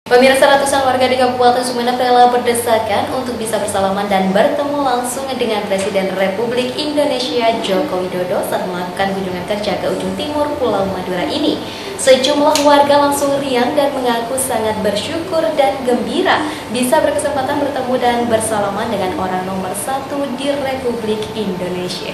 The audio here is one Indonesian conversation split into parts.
Pemirsa, ratusan warga di Kabupaten Sumeneb rela berdesakan untuk bisa bersalaman dan bertemu langsung dengan Presiden Republik Indonesia Joko Widodo saat melakukan kunjungan kerja ke ujung timur Pulau Madura ini. Sejumlah warga langsung riang dan mengaku sangat bersyukur dan gembira bisa berkesempatan bertemu dan bersalaman dengan orang nomor 1 di Republik Indonesia.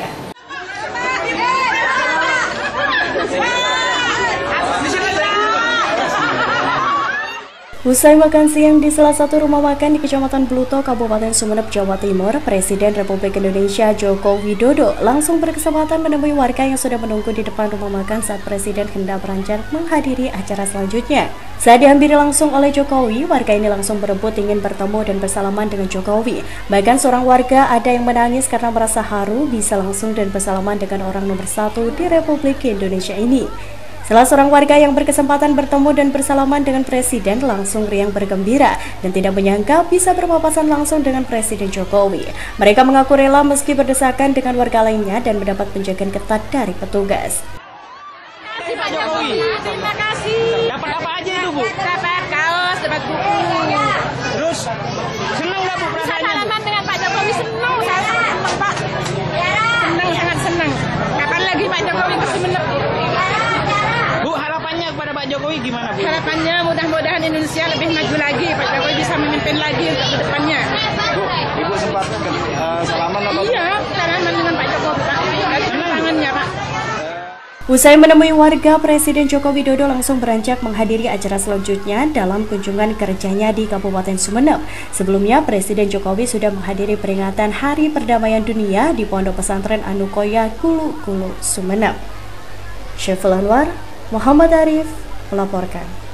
Usai makan siang di salah satu rumah makan di Kecamatan Bluto, Kabupaten Sumeneb, Jawa Timur, Presiden Republik Indonesia Joko Widodo langsung berkesempatan menemui warga yang sudah menunggu di depan rumah makan saat Presiden hendak beranjak menghadiri acara selanjutnya. Saat dihampiri langsung oleh Jokowi, warga ini langsung berebut ingin bertemu dan bersalaman dengan Jokowi. Bahkan seorang warga ada yang menangis karena merasa haru bisa langsung dan bersalaman dengan orang nomor 1 di Republik Indonesia ini. Salah seorang warga yang berkesempatan bertemu dan bersalaman dengan Presiden langsung riang bergembira dan tidak menyangka bisa berpapasan langsung dengan Presiden Jokowi. Mereka mengaku rela meski berdesakan dengan warga lainnya dan mendapat penjagaan ketat dari petugas. Terima kasih Pak Jokowi. Terima kasih. Dapat apa aja itu, Bu? Dapat kaos, dapat buku. Terus senang nggak, Bu, perasaannya? Salaman dengan Pak Jokowi senang. Saya senang, Pak. Senang, sangat senang. Kapan lagi Pak Jokowi ke Sumeneb? Bu, harapannya kepada Pak Jokowi gimana, Bu? Harapannya mudah-mudahan Indonesia lebih maju lagi, Pak Jokowi bisa memimpin lagi untuk ke depannya. Bu, Ibu sempat salaman apa? Iya, salaman dengan Pak Jokowi, Pak. Tangannya, Pak. Usai menemui warga, Presiden Joko Widodo langsung beranjak menghadiri acara selanjutnya dalam kunjungan kerjanya di Kabupaten Sumeneb. Sebelumnya, Presiden Jokowi sudah menghadiri peringatan Hari Perdamaian Dunia di Pondok Pesantren Anukoya Kulu Kulu, Sumeneb. Syeful Anwar, Muhammad Arif melaporkan.